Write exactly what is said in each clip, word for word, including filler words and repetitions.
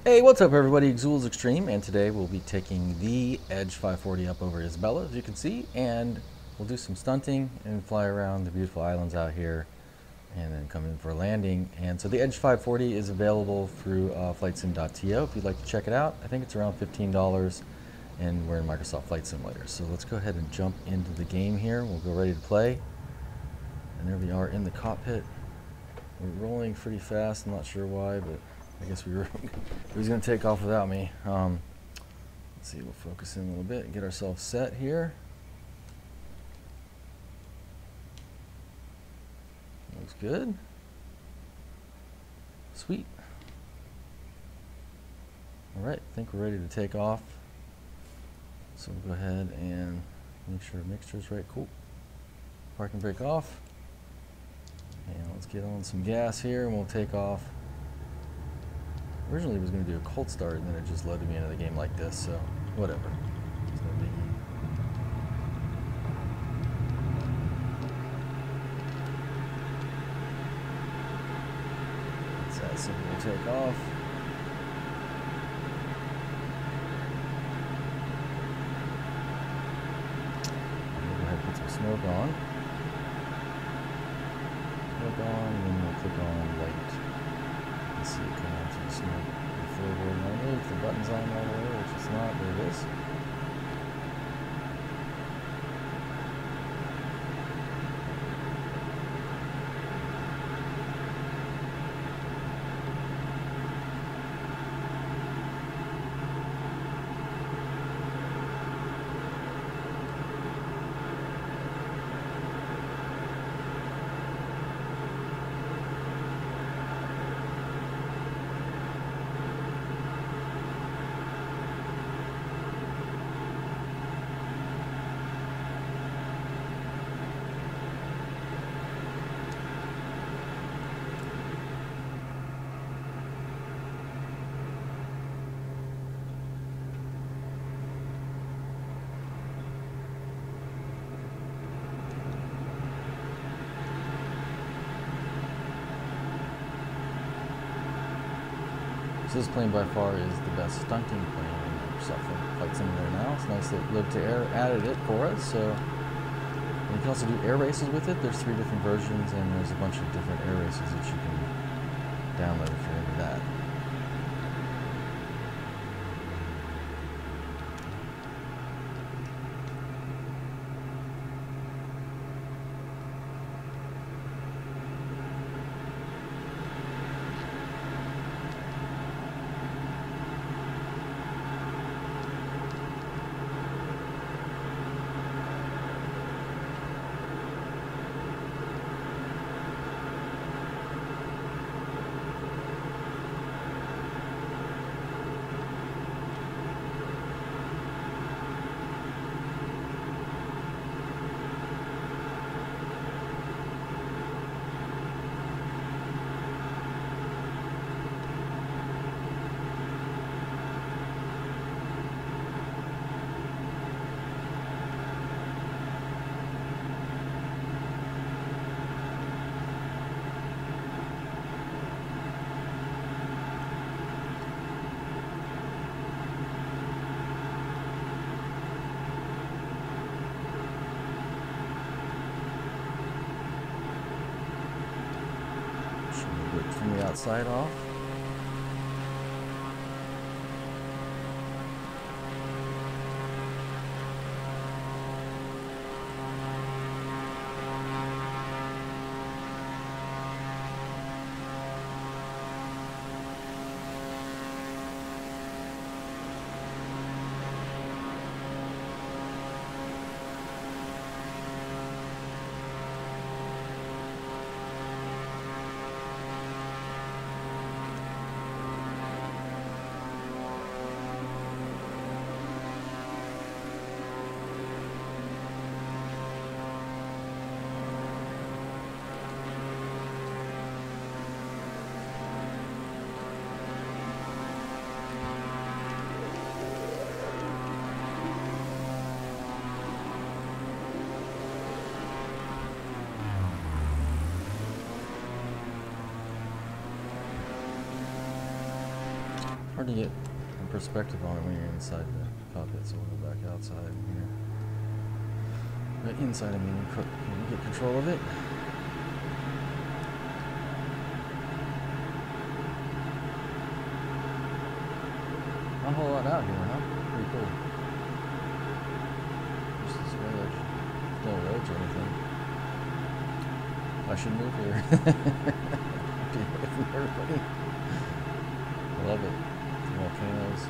Hey, what's up everybody, Xul's Extreme, and today we'll be taking the Edge five forty up over Isabella, as you can see, and we'll do some stunting and fly around the beautiful islands out here, and then come in for a landing. And so the Edge five forty is available through uh, flightsim dot t o if you'd like to check it out. I think it's around fifteen dollars, and we're in Microsoft Flight Simulator. So let's go ahead and jump into the game here. We'll go ready to play. And there we are in the cockpit. We're rolling pretty fast, I'm not sure why, but I guess we were he was going to take off without me. Um, let's see, we'll focus in a little bit and get ourselves set here. Looks good. Sweet. Alright, I think we're ready to take off. So we'll go ahead and make sure mixture's right. Cool. Parking brake off. And let's get on some gas here and we'll take off. Originally I was going to do a cold start and then it just loaded me into the game like this, so whatever. It's no biggie. It's that simple. We'll take off. We'll go ahead and put some smoke on. Smoke on, and then we'll click on light. Let's see it come on to the smoke. The floorboard normally, if the button's on all the way, which it's not, there it is. So this plane by far is the best stunting plane in Microsoft Flight Simulator now. It's nice that Live to Air added it for us. So and you can also do air races with it. There's three different versions, and there's a bunch of different air races that you can download if you're into that. From the outside off. hard to get a perspective on it when you're inside the cockpit, so we'll go back outside here. But inside, I mean, you get control of it. Not a whole lot out here, huh? Pretty cool. Just this way, there's no roads or anything. I should move here. Be away from everybody. I love it. The volcanoes.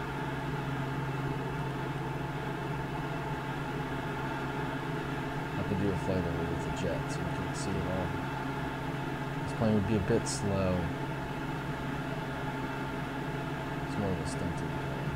I could do a flight over with the jet so we can see it all. This plane would be a bit slow. It's more of a stunted plane.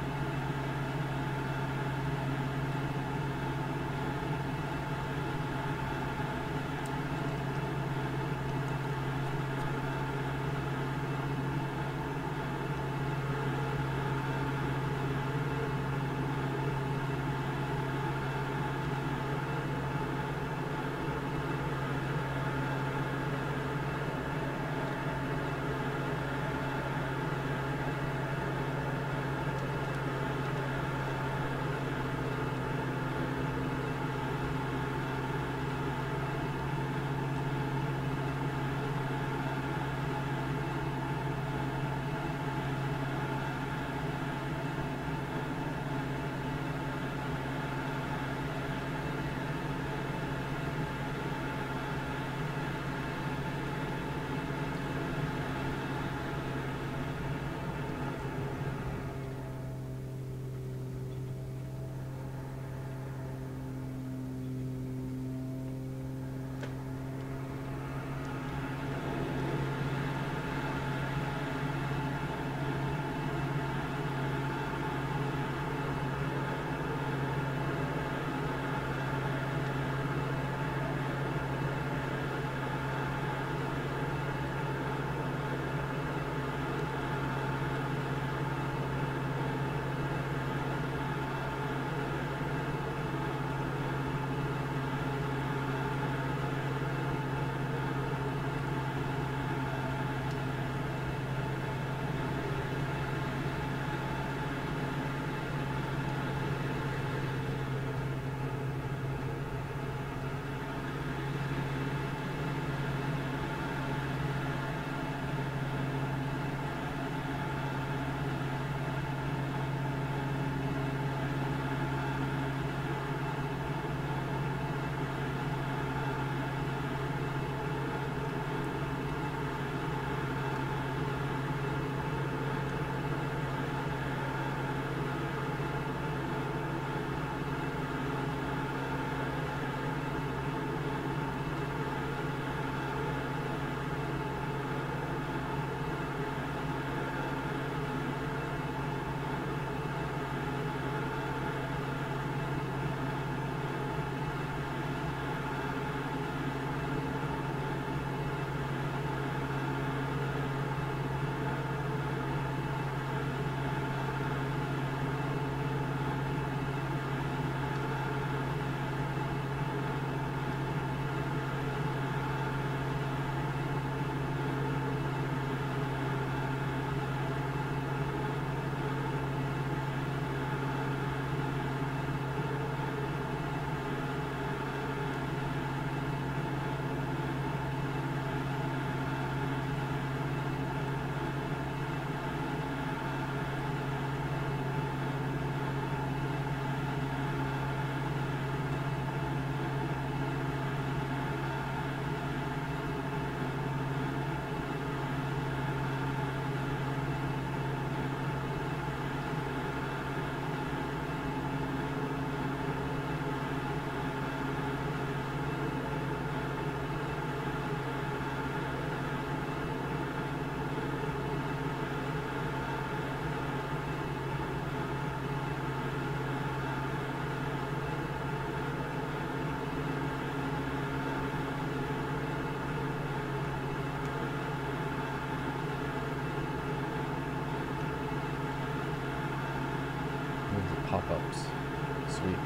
pop-ups. Sweet.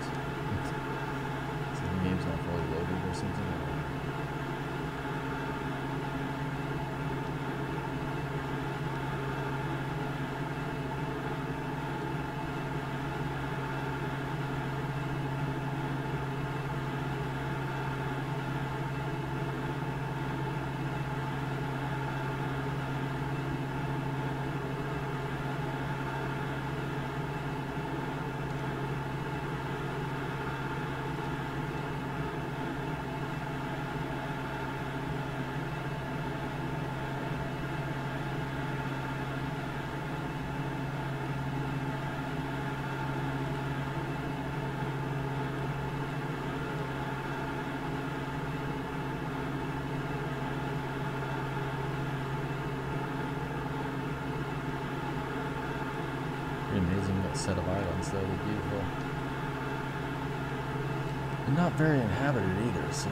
So the game's not fully loaded or something. Pretty amazing set of islands, though. They're beautiful. And not very inhabited either, so.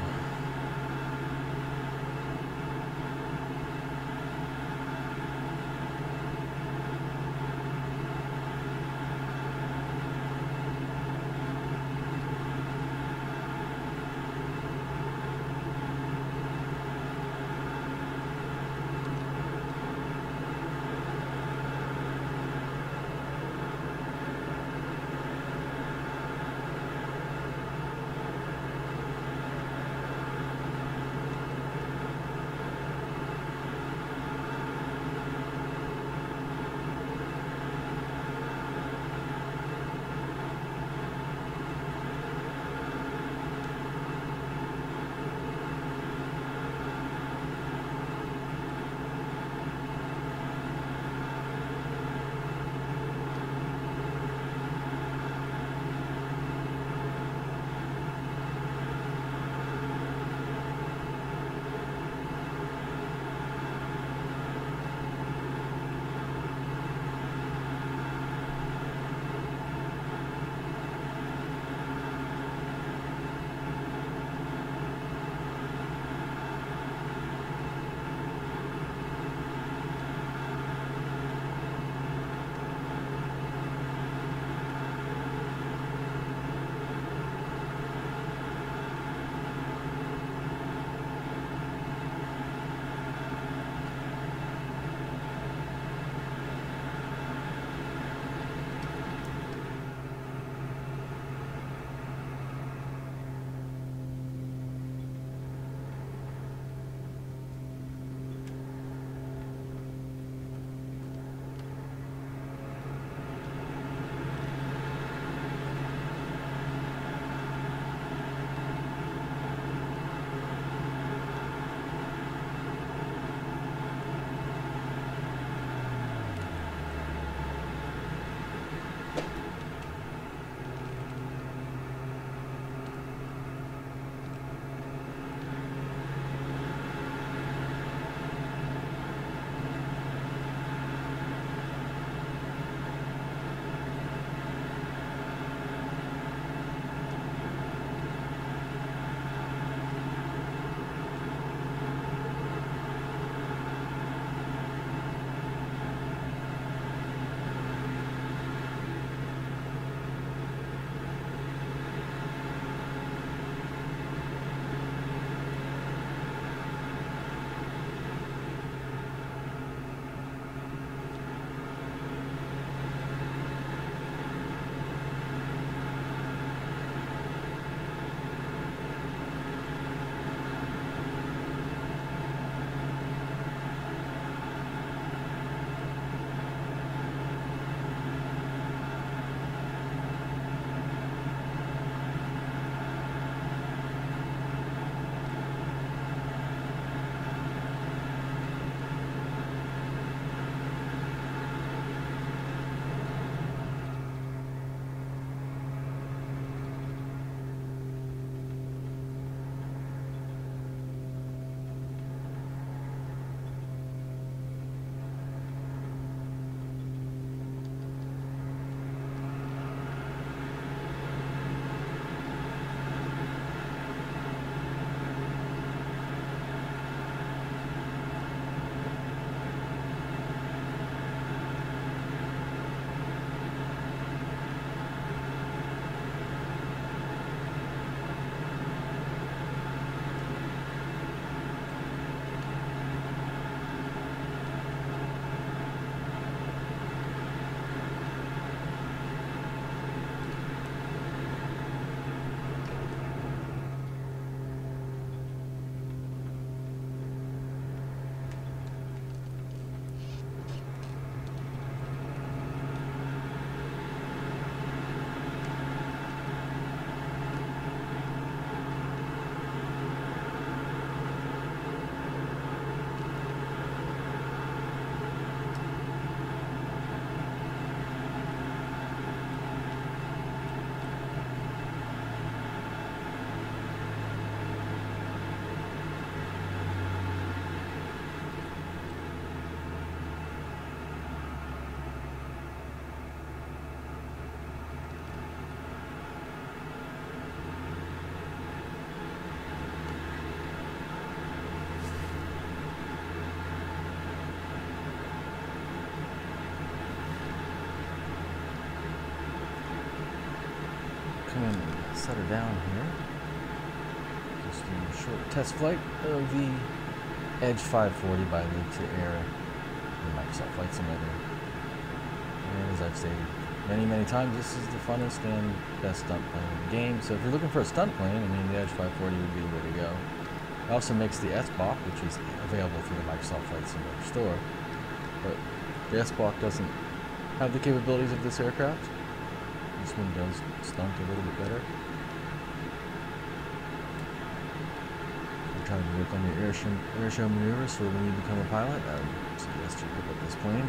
set her down here. Just do a short test flight of the Edge five forty by Live to Air in Microsoft Flight Simulator. And as I've stated many, many times, this is the funnest and best stunt plane in the game. So if you're looking for a stunt plane, I mean, the Edge five forty would be the way to go. It also makes the S B O C, which is available through the Microsoft Flight Simulator store. But the S B O C doesn't have the capabilities of this aircraft. This one does stunt a little bit better. You're trying to work on your air show, air show maneuvers for when you become a pilot. I would suggest you pick up this plane.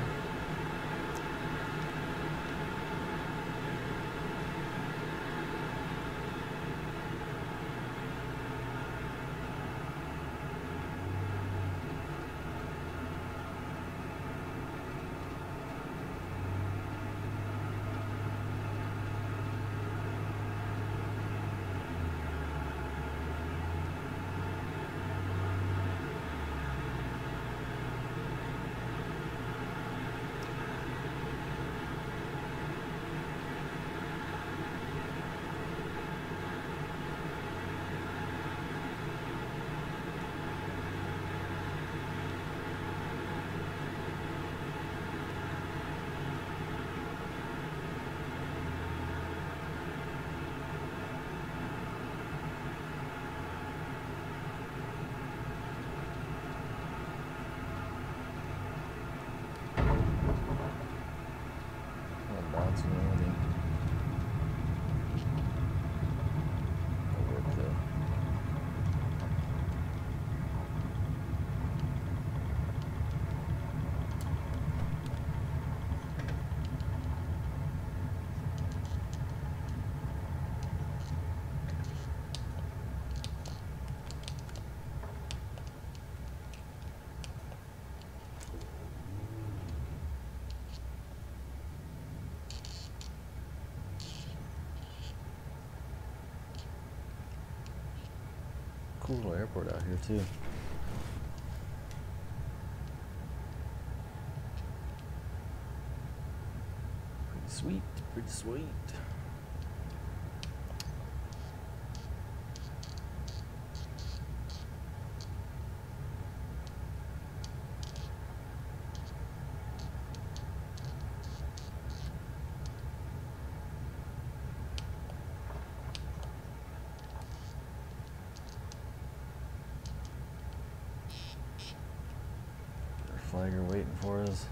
Cool little airport out here too. Pretty sweet, pretty sweet. Flagger waiting for us.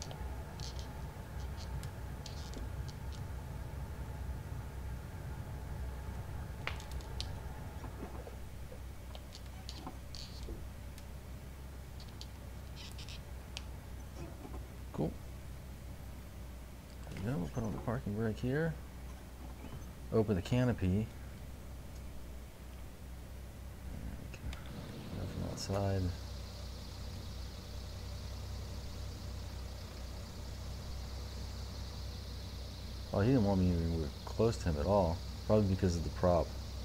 Cool. There we go. We'll put on the parking brake here. Open the canopy. Go from outside. Oh, he didn't want me anywhere close to him at all. Probably because of the prop.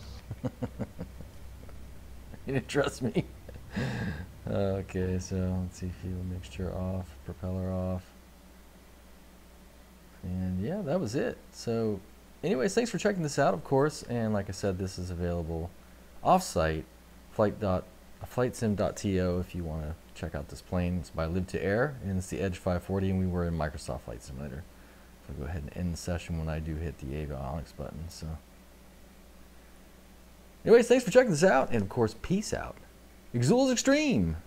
He didn't trust me. Okay, so let's see, fuel mixture off, propeller off. And yeah, that was it. So anyways, thanks for checking this out, of course. And like I said, this is available off-site, flight dot, flightsim dot to if you want to check out this plane. It's by Live to Air, and it's the Edge five forty, and we were in Microsoft Flight Simulator. I'll go ahead and end the session when I do hit the avionics button. So, anyways, thanks for checking this out, and of course, peace out. Exul's Extreme.